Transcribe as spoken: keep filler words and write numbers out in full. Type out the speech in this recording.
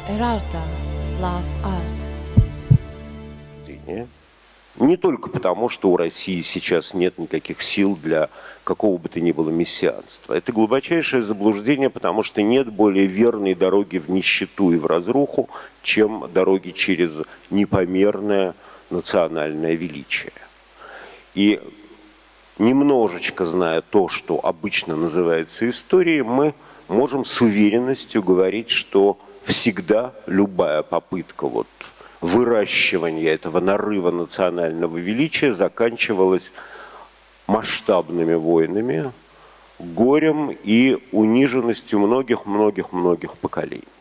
Erarta, love art. Не только потому, что у России сейчас нет никаких сил для какого бы то ни было мессианства. Это глубочайшее заблуждение, потому что нет более верной дороги в нищету и в разруху, чем дороги через непомерное национальное величие. И немножечко зная то, что обычно называется историей, мы можем с уверенностью говорить, что всегда любая попытка вот выращивания этого нарыва национального величия заканчивалась масштабными войнами, горем и униженностью многих-многих-многих поколений.